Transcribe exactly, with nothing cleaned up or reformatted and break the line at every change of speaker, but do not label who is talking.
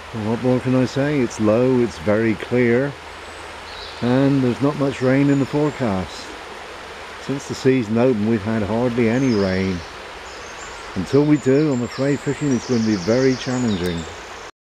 Well, what more can I say? It's low, it's very clear, and there's not much rain in the forecast. Since the season opened, we've had hardly any rain. Until we do, I'm afraid fishing is going to be very challenging.